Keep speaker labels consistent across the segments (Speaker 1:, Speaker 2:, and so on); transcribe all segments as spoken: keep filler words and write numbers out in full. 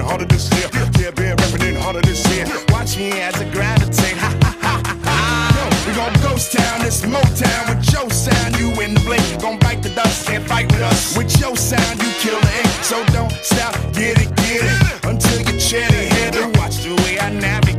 Speaker 1: harder this year. Yeah, been reppin' harder this year. Watch me as I gravitate. Ha ha ha ha. We gon' ghost town, this Motown with your sound. You in the blink, gon' bite the dust, can't fight with us. With your sound, you kill the ink. So don't stop, get it, get it, until you chat it, hit it. Watch the way I navigate.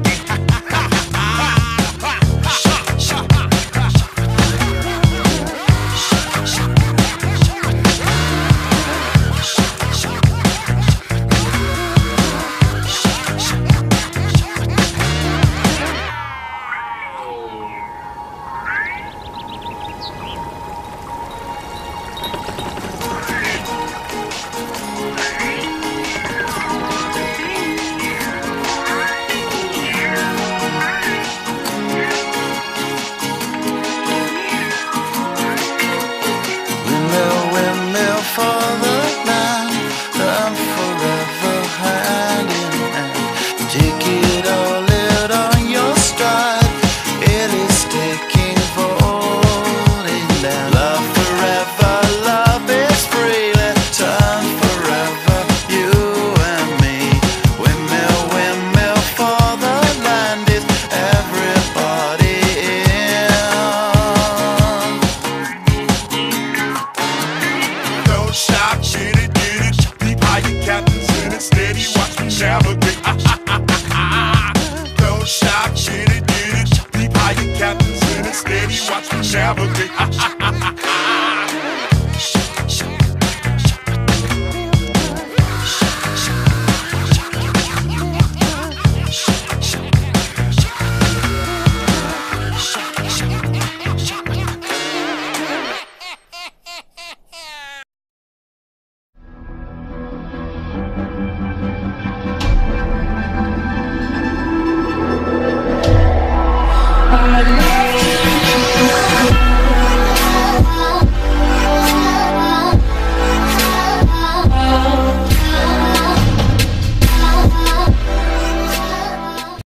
Speaker 1: Navigate. Don't stop, get it, get it. Deep high, your captain's in it steady. Watch me navigate.